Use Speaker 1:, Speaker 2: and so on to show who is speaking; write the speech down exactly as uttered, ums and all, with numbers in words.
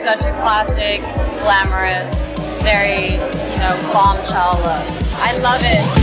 Speaker 1: such a classic, glamorous, very, you know, bombshell look. I love it.